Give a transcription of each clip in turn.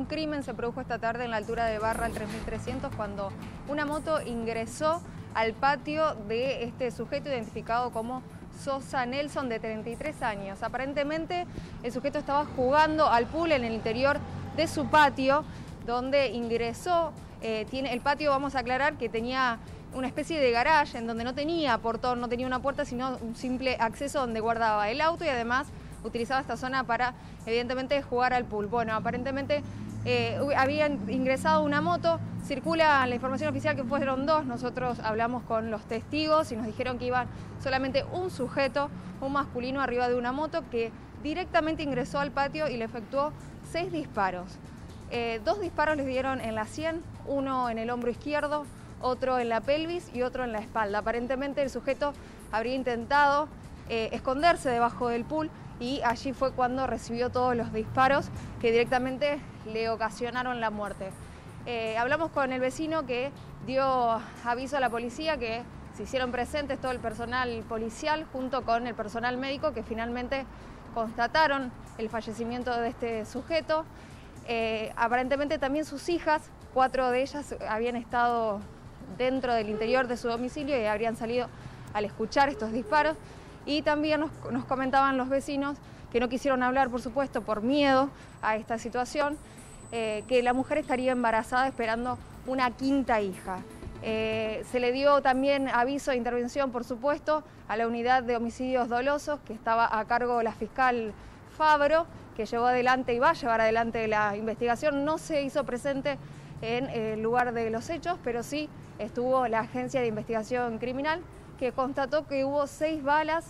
Un crimen se produjo esta tarde en la altura de Barra al 3300 cuando una moto ingresó al patio de este sujeto identificado como Sosa Nelson, de 33 años. Aparentemente el sujeto estaba jugando al pool en el interior de su patio, donde ingresó. El patio, vamos a aclarar, que tenía una especie de garage en donde no tenía portón, no tenía una puerta, sino un simple acceso donde guardaba el auto y además utilizaba esta zona para, evidentemente, jugar al pool. Bueno, aparentemente había ingresado una moto, circula la información oficial que fueron dos. Nosotros hablamos con los testigos y nos dijeron que iba solamente un sujeto, un masculino, arriba de una moto que directamente ingresó al patio y le efectuó 6 disparos. 2 disparos les dieron en la sien, uno en el hombro izquierdo, otro en la pelvis y otro en la espalda. Aparentemente el sujeto habría intentado esconderse debajo del pool y allí fue cuando recibió todos los disparos que directamente le ocasionaron la muerte. Hablamos con el vecino que dio aviso a la policía, que se hicieron presentes todo el personal policial junto con el personal médico, que finalmente constataron el fallecimiento de este sujeto. Aparentemente también sus hijas, 4 de ellas habían estado dentro del interior de su domicilio y habrían salido al escuchar estos disparos. Y también nos comentaban los vecinos que no quisieron hablar, por supuesto, por miedo a esta situación, que la mujer estaría embarazada esperando una 5ª hija. Se le dio también aviso de intervención, por supuesto, a la unidad de homicidios dolosos, que estaba a cargo la fiscal Fabro, que llevó adelante y va a llevar adelante la investigación. No se hizo presente en el lugar de los hechos, pero sí estuvo la Agencia de Investigación Criminal, que constató que hubo 6 vainas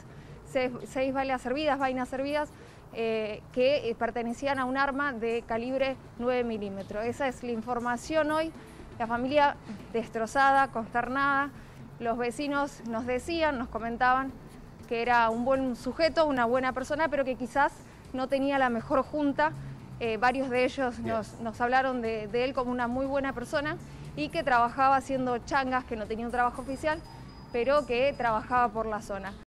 servidas, que pertenecían a un arma de calibre 9 milímetros. Esa es la información hoy. La familia destrozada, consternada. Los vecinos nos comentaban que era un buen sujeto, una buena persona, pero que quizás no tenía la mejor junta. Varios de ellos nos hablaron de él como una muy buena persona y que trabajaba haciendo changas, que no tenía un trabajo oficial, pero que trabajaba por la zona.